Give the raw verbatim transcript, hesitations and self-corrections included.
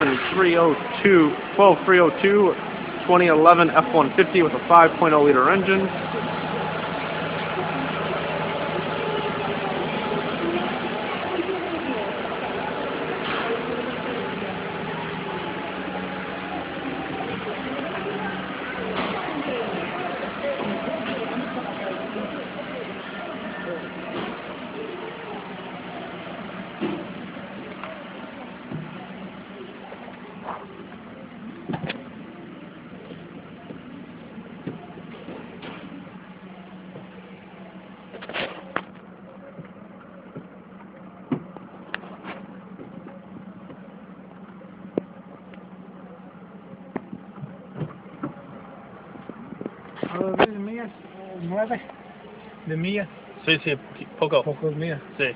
three oh two, twelve three oh two, twenty eleven F one fifty with a five point oh liter engine. ¿De millas? ¿Nueve? ¿De millas? Sí, sí, poco. Pocos millas. Sí.